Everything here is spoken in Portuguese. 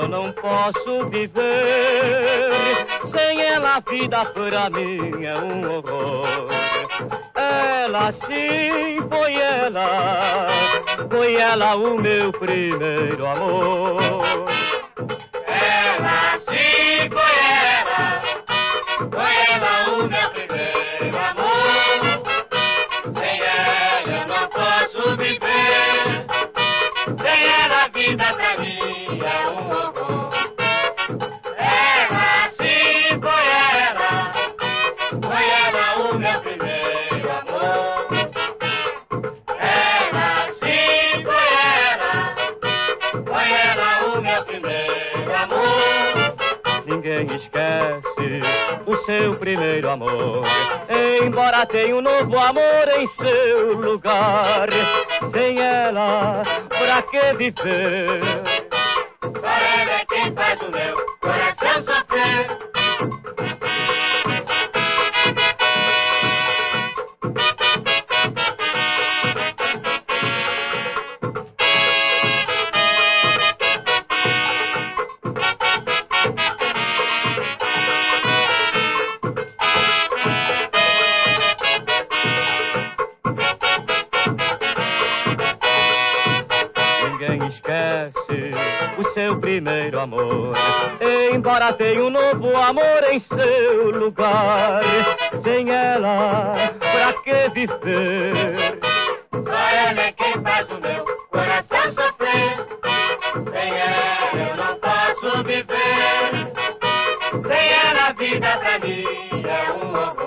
não posso viver. Sem ela a vida pra mim é um horror. Ela sim, foi ela o meu primeiro amor. Ela sim, foi ela o meu primeiro amor. Sem ela eu não posso viver. Sem ela a vida pra mim é um horror. Ela sim, foi ela o meu primeiro amor. Ela sim, foi ela o meu primeiro amor. Ninguém esquece o seu primeiro amor, embora tenha um novo amor em seu lugar. Sem ela, pra que viver? Só ela é quem faz o meu coração sofrer. Ninguém esquece o seu primeiro amor, embora tenha um novo amor em seu lugar. Sem ela, pra que viver? Só ela é quem faz o meu coração sofrer. Sem ela eu não posso viver. Sem ela a vida pra mim é um horror.